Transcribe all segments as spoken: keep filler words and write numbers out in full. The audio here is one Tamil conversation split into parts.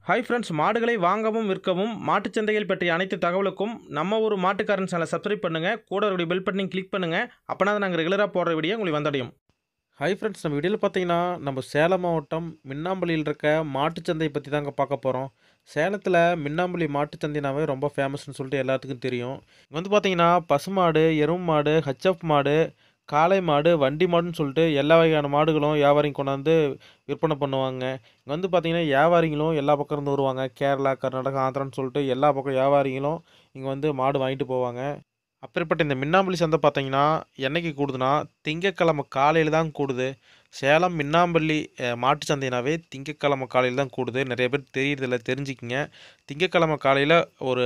ஹாய் ஃப்ரெண்ட்ஸ், மாடுகளை வாங்கவும் விற்கவும் மாட்டுச் சந்தைகள் பற்றிய அனைத்து தகவலுக்கும் நம்ம ஒரு மாட்டுக்காரன் சேனலை சப்ஸ்கிரைப் பண்ணுங்கள். கூட ஒரு பெல் பட்டனையும் கிளிக் பண்ணுங்கள். அப்போனா தான் நாங்கள் ரெகுலராக போடுற வீடியோ உங்களுக்கு வந்தடையும். ஹாய் ஃப்ரெண்ட்ஸ், நம்ம வீடியோவில் பார்த்தீங்கன்னா நம்ம சேலம் மாவட்டம் மின்னாம்பள்ளியில் இருக்க மாட்டுச் சந்தையை பற்றி தாங்க பார்க்க போகிறோம். சேலத்தில் மின்னாம்பள்ளி மாட்டுச் சந்தைனாவே ரொம்ப ஃபேமஸ்ன்னு சொல்லிட்டு எல்லாத்துக்கும் தெரியும். இங்கே வந்து பார்த்தீங்கன்னா பசுமாடு, எருமை மாடு, ஹெச்எஃப் மாடு, காளை மாடு, வண்டி மாடுன்னு சொல்லிட்டு எல்லா வகையான மாடுகளும் வியாபாரிங்க கொண்டாந்து விற்பனை பண்ணுவாங்க. இங்கே வந்து பார்த்திங்கன்னா வியாபாரிகளும் எல்லா பக்கம் இருந்து வருவாங்க. கேரளா, கர்நாடகா, ஆந்திரான்னு சொல்லிட்டு எல்லா பக்கம் வியாபாரிகளும் இங்கே வந்து மாடு வாங்கிட்டு போவாங்க. அப்பேற்பட்ட இந்த மின்னாம்பள்ளி சந்தை பார்த்தீங்கன்னா என்னைக்கு கூடுதுன்னா திங்கக்கிழமை காலையில் தான் கூடுது. சேலம் மின்னாம்பள்ளி மாட்டு சந்தைனாவே திங்கக்கிழமை காலையில் தான் கூடுது. நிறைய பேர் தெரியறதில்ல, தெரிஞ்சுக்கிங்க. திங்கக்கிழமை காலையில் ஒரு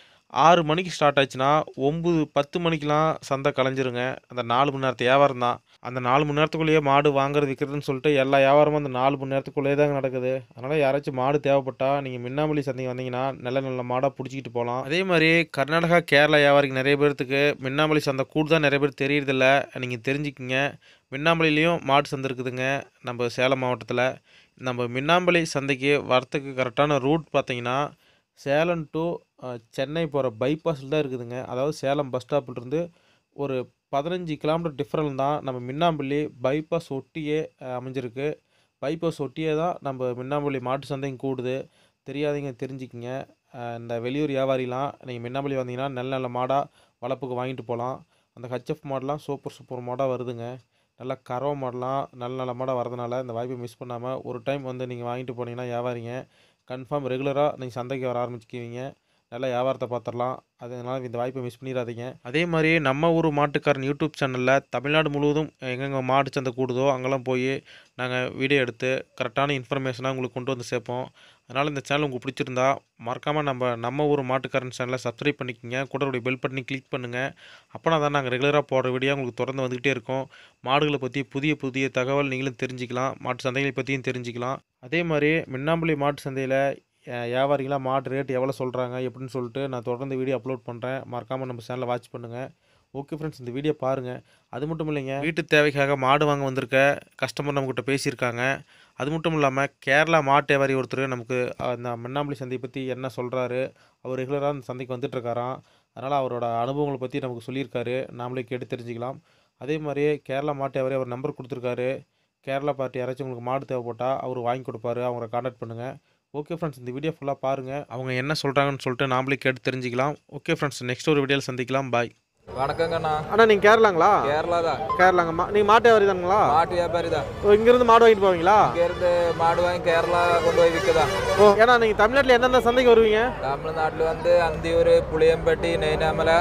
ஆறு மணிக்கு ஸ்டார்ட் ஆச்சுன்னா ஒம்பது பத்து மணிக்கெலாம் சந்தை கலைஞ்சிருங்க. அந்த நாலு மணி நேரத்து வியாபாரம் தான். அந்த நாலு மணி நேரத்துக்குள்ளேயே மாடு வாங்குறது விற்கிறதுன்னு சொல்லிட்டு எல்லா வியாபாரமும் அந்த நாலு மணி நேரத்துக்குள்ளேயே தாங்க நடக்குது. அதனால் யாராச்சும் மாடு தேவைப்பட்டால் நீங்கள் மின்னாம்பள்ளி சந்தைக்கு வந்தீங்கன்னா நல்ல நல்ல மாடாக பிடிச்சிக்கிட்டு போகலாம். அதே மாதிரி கர்நாடகா, கேரளா வியாபாரிக்கு நிறைய பேர்த்துக்கு மின்னாம்பள்ளி சந்தை கூடுதான் நிறைய பேர் தெரியறதில்ல. நீங்கள் தெரிஞ்சுக்கிங்க. மின்னாம்பள்ளிலையும் மாடு சந்தை இருக்குதுங்க நம்ம சேலம் மாவட்டத்தில். நம்ம மின்னாம்பள்ளி சந்தைக்கு வரத்துக்கு கரெக்டான ரூட் பார்த்தீங்கன்னா சேலம் டு சென்னை போகிற பைபாஸில் தான் இருக்குதுங்க. அதாவது சேலம் பஸ் ஸ்டாப்பிலிருந்து ஒரு பதினஞ்சு கிலோமீட்டர் டிஃப்ரெண்ட் தான் நம்ம மின்னாம்பள்ளி பைபாஸ் ஒட்டியே அமைஞ்சிருக்கு. பைபாஸ் ஒட்டியே தான் நம்ம மின்னாம்பள்ளி மாட்டு சந்தையும் கூடுது. தெரியாதீங்க, தெரிஞ்சுக்கிங்க. இந்த வெளியூர் வியாபாரிலாம் நீங்கள் மின்னாம்பள்ளி வந்தீங்கன்னா நல்ல நல்ல மாடாக வளர்ப்புக்கு வாங்கிட்டு போகலாம். அந்த ஹெச்எஃப் மாடெலாம் சூப்பர் சூப்பர் மாடாக வருதுங்க. நல்லா கறவை மாடெலாம் நல்ல நல்ல மாடாக வரதுனால இந்த வாய்ப்பை மிஸ் பண்ணாமல் ஒரு டைம் வந்து நீங்கள் வாங்கிட்டு போனீங்கன்னா வியாபாரிங்க கன்ஃபார்ம் ரெகுலராக நீங்கள் சந்தைக்கு வர ஆரம்பிச்சுக்குவீங்க. நல்லா வியாபாரத்தை பார்த்துடலாம். அதனால் இந்த வாய்ப்பை மிஸ் பண்ணிடாதீங்க. அதே மாதிரி நம்ம ஊர் மாட்டுக்காரன் யூடியூப் சேனலில் தமிழ்நாடு முழுவதும் எங்கெங்கே மாட்டு சந்தை கூடுதோ அங்கெல்லாம் போய் நாங்கள் வீடியோ எடுத்து கரெக்டான இன்ஃபர்மேஷனாக உங்களுக்கு கொண்டு வந்து சேர்ப்போம். அதனால் இந்த சேனல் உங்களுக்கு பிடிச்சிருந்தா மறக்காமல் நம்ம நம்ம ஊர் மாட்டுக்காரன் சேனலை சப்ஸ்கிரைப் பண்ணிக்கோங்க. கூட பெல் பட்டனை கிளிக் பண்ணுங்கள். அப்போனா தான் நாங்கள் ரெகுலராக போடுற வீடியோ உங்களுக்கு தொடர்ந்து வந்துக்கிட்டே இருக்கோம். மாடுகளை பற்றி புதிய புதிய தகவல் நீங்களும் தெரிஞ்சுக்கலாம். மாட்டு சந்தைகளை பற்றியும் தெரிஞ்சுக்கலாம். அதே மாதிரி மின்னாம்பள்ளி மாட்டு சந்தையில் வியாபாரிகளாக மாட்டு ரேட் எவ்வளோ சொல்கிறாங்க எப்படின்னு சொல்லிட்டு நான் தொடர்ந்து வீடியோ அப்லோட் பண்ணுறேன். மறக்காமல் நம்ம சேனலை வாட்ச் பண்ணுங்கள். ஓகே ஃப்ரெண்ட்ஸ், இந்த வீடியோ பாருங்கள். அது மட்டும் இல்லைங்க, வீட்டு தேவைக்காக மாடு வாங்க வந்திருக்க கஸ்டமர் நம்மக்கிட்ட பேசியிருக்காங்க. அது மட்டும் இல்லாமல் கேரளா மாட்டு வியாபாரி ஒருத்தர் நமக்கு அந்த மின்னாம்பள்ளி சந்தையை பற்றி என்ன சொல்கிறாரு, அவர் ரெகுலராக அந்த சந்தைக்கு வந்துட்டுருக்காராம். அதனால் அவரோட அனுபவங்களை பற்றி நமக்கு சொல்லியிருக்காரு. நாமளே கேட்டு தெரிஞ்சுக்கலாம். அதே மாதிரி கேரளா மாட்டு வியாபாரி அவர் நம்பர் கொடுத்துருக்காரு. கேரளா பார்ட்டி யாராச்சும் உங்களுக்கு மாடு தேவைப்பட்டால் அவர் வாங்கி கொடுப்பாரு. அவங்கள கான்டாக்ட் பண்ணுங்கள். ஓகே ஃப்ரெண்ட்ஸ், இந்த வீடியோ ஃபுல்லாக பாருங்கள். அவங்க என்ன சொல்கிறாங்கன்னு சொல்லிட்டு நாமளே கேட்டு தெரிஞ்சுக்கலாம். ஓகே ஃப்ரெண்ட்ஸ், நெக்ஸ்ட் ஒரு வீடியோவில் சந்திக்கலாம். பாய். வணக்கங்கண்ணா. அண்ணா நீங்கள் கேரளாங்களா? கேரளா தான். கேரளாங்கம்மா. நீங்கள் மாட்டு வியாபாரி தானுங்களா? மாட்டு வியாபாரி தான். ஓ, இங்கேருந்து மாடு வாங்கிட்டு போவீங்களா? இங்கேருந்து மாடு வாங்கி கேரளா கொண்டு போய் விற்கதான். ஓ, ஏன்னா நீங்கள் தமிழ்நாட்டில் எந்தெந்த சந்தைக்கு வருவீங்க? தமிழ்நாட்டில் வந்து அந்தியூர், புளியம்பட்டி, நெய்னாமலை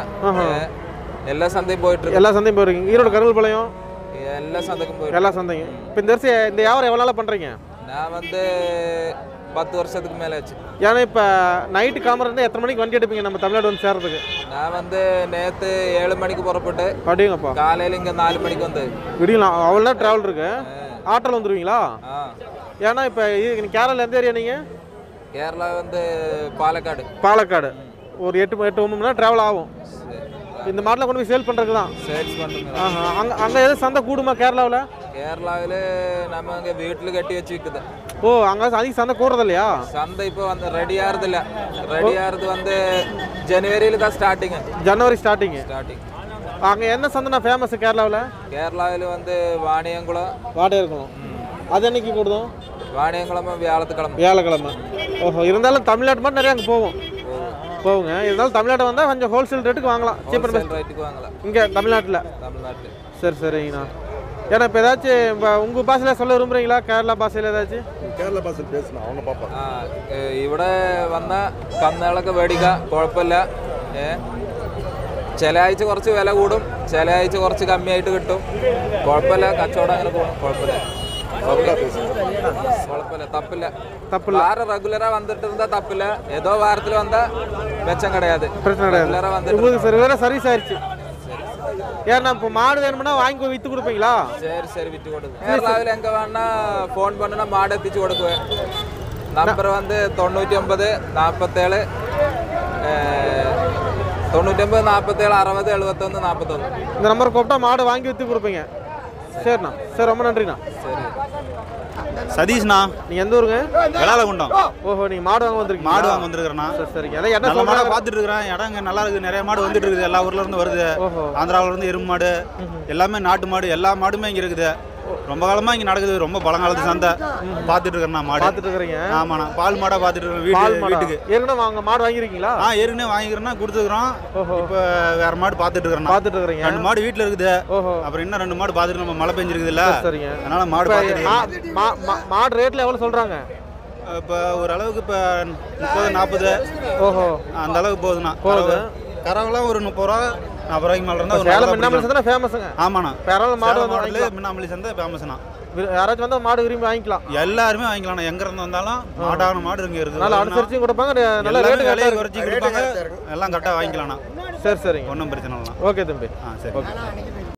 எல்லா சந்தையும் போயிட்டு இருக்கு. எல்லா சந்தையும் போயிருக்கீங்க? ஈரோடு, கருங்கல்பாளையம் எல்லா சந்தைக்கும் போயிட்டு எல்லா சந்தையும். இப்போ இந்த வருஷம் இந்த வியாபாரம் எவ்வளோ நாளாக பண்ணுறீங்க? நான் வந்து பத்து வருஷத்துக்கு மேலே ஆச்சு. ஏன்னா இப்போ நைட்டு காமரா இருந்தால் எத்தனை மணிக்கு வண்டி எடுப்பீங்க நம்ம தமிழ்நாடு வந்து சேர்றதுக்கு? நான் வந்து நேற்று ஏழு மணிக்கு புறப்பட்டு அப்படிங்கப்பா காலையில் இங்கே நாலு மணிக்கு வந்து விடியலாம். அவ்வளோ நேரம் ட்ராவல் இருக்கு. ஆட்டோவில் வந்துடுவீங்களா? ஆ. ஏன்னா இப்போ கேரளாவில் எந்த ஏரியா நீங்கள்? கேரளா வந்து பாலக்காடு. பாலக்காடு. ஒரு எட்டு எட்டு ஒம்பது மணி நேரம் ட்ராவல் ஆகும். இந்த மாடலில் கொண்டு போய் சேல் பண்ணுறதுக்கு தான். சேல்ஸ் பண்ணுங்க. ஆஹா. அங்கே அங்கே எதுவும் சந்தை கூடுமா கேரளாவில்? கேரளாவில் நம்ம அங்கே வீட்டில் கட்டி வச்சு விற்குது. ஓ, அங்கே அதிக சந்தை கூடுறது இல்லையா? சந்தை இப்போ வந்து ரெடி ஆகிறதில்ல. ரெடி ஆகிறது வந்து ஜனவரியில் தான் ஸ்டார்டிங்கு. ஜனவரி ஸ்டார்டிங்கு ஸ்டார்டிங். அங்கே என்ன சந்தைனா ஃபேமஸ் கேரளாவில்? கேரளாவில் வந்து வாணியங்குளம். வாடையர்குளம். அது என்னைக்கு கூடுதோம்? வாணியங்குளம் வியாழத்துக்கிழமை. வியாழக்கிழமை. ஓஹோ. இருந்தாலும் தமிழ்நாட்டு மட்டும் நிறையா அங்கே போவோம் போகுங்க. இருந்தாலும் தமிழ்நாட்டை வந்தால் கொஞ்சம் ஹோல்சேல் ரேட்டுக்கு வாங்கலாம். சீப்பர் பெஸ்ட் ரேட்டுக்கு வாங்கலாம் இங்கே தமிழ்நாட்டில். தமிழ்நாட்டில். சரி சரிங்கண்ணா. ஏன்னா இப்போ ஏதாச்சும் இப்போ உங்கள் பாஷையில் சொல்ல விரும்புகிறீங்களா? கேரளா பாஷையில் ஏதாச்சும்? കേരള ഭാഷയിൽ പേസണം அவங்க பார்ப்பாங்க. ഇവിടെ വന്ന കന്നുകളൊക്കെ മേടിക്കാം, കുഴപ്പമില്ല. ചില ആഴ്ച കുറച്ച് വില കൂടും, ചില ആഴ്ച കുറച്ച് കമ്മിയായിട്ട് കിട്ടും. കുഴപ്പമില്ല, കച്ചവടം അങ്ങനെ പോകും. കുഴപ്പമില്ല, കുഴപ്പമില്ല, തപ്പില്ല. தப்பில்ல. வாரம் ரெகுலரா வந்துட்டு இருந்தா தப்பில்ல. ஏதோ வாரத்துல வந்தா வெச்சம் கிடையாது. பிரச்சனை கிடையாது. ரெகுலரா வந்து உங்களுக்கு சரி வேற சர்வீஸ் ஆயிடுச்சு. ஏன்னா இப்போ மாடு வேணும்னா வாங்கி விற்று கொடுப்பீங்களா? சரி சரி விற்று கொடுங்க. கேரளாவில் எங்கே வேணா ஃபோன் பண்ணுனா மாடு எத்திச்சு கொடுக்குவேன். நம்பர் வந்து தொண்ணூற்றி ஒன்பது நாற்பத்தேழு தொண்ணூற்றி ஒன்பது நாற்பத்தேழு அறுபது எழுபத்தொன்று நாற்பத்தொன்று. இந்த நம்பர் கூப்பிட்டா மாடு வாங்கி விற்று கொடுப்பீங்க. சரிண்ணா. சரி, ரொம்ப நன்றிண்ணா. சரி. சதீஷ்ண்ணா. நீங்கள் எந்த ஊருங்க? விளாலகுண்டம். ஓஹோ, நீங்கள் மாடு வாங்க வந்திருக்கீங்க? மாடு வாங்க வந்துருக்கிறேண்ணா. சரி சரிங்க. எல்லாம் என்ன நல்ல மாடை சொல்கிறாங்க? பார்த்துட்டு இருக்கிறேன். இடம் இங்கே நல்லா இருக்குது. நிறைய மாடு வந்துட்டு இருக்குது. எல்லா ஊர்ல இருந்து வருது. ஓஹோ. ஆந்திராவில இருந்து எருமை மாடு எல்லாமே நாட்டு மாடு எல்லா மாடுமே இங்கே இருக்குது. ரொம்ப காலமாக இங்கே நடக்குது. ரொம்ப பழங்காலத்து சந்தை பார்த்துட்டு இருக்கிறேண்ணா. மாடு பார்த்துட்டு இருக்கிறீங்க? ஆமாண்ணா. பால் மாடை பார்த்துட்டு இருக்கிறேன். பால் வீட்டு மாடா? வீட்டுக்கு ஏற்கனவே வாங்க மாடு வாங்கியிருக்கீங்களா? ஆ ஏற்கனவே வாங்கிக்கிறேன்னா கொடுத்துக்கிறோம். இப்போ வேற மாடு பார்த்துட்டு இருக்கிறேன். பார்த்துட்டு இருக்கிறீங்க? ரெண்டு மாடு வீட்டில் இருக்குது. ஓஹோ. அப்புறம் இன்னும் ரெண்டு மாடு பார்த்துட்டு நம்ம மழை பெஞ்சிருக்குதுல்ல, சரிங்க. அதனால மாடு பார்த்துட்டு மா- மா- மாடு ரேட்டில் எவ்வளோ சொல்கிறாங்க? இப்போ ஓரளவுக்கு இப்போ முப்பது நாற்பது ஓஹோ, அந்த அளவுக்கு போகுதுண்ணா. போகுது. கறவெல்லாம் ஒரு முப்பது ரூபா நாற்பது ரூபாய்க்கு மேலே இருந்தால் சேலம் மின்னாமலி சந்தை ஃபேமஸுங்க. ஆமாண்ணா. யாராவது மாடு வந்து மாடலே வாங்கிக்கலாம். மின்னாமலி சந்தை ஃபேமஸ்ண்ணா. வி- யாராச்சும் வந்து மாடு விரும்பி வாங்கிக்கலாம். எல்லாருமே வாங்கிக்கலாம். எங்க இருந்து வந்தாலும் மாடான மாடு இங்கே இருக்குது. நல்லா அனுசரிச்சும் கொடுப்பாங்க. ந- நல்ல எல்லாமே ரேட்டு விலையை கரெக்டாக குறைச்சி கொடுப்பாங்க. எல்லாம் கரெக்டாக வாங்கிக்கலாம்ண்ணா. சரி சரிங்க. ஒன்றும் பிரச்சனை இல்லைண்ணா. ஓகே தம்பி. ஆ சரி. ஓகே.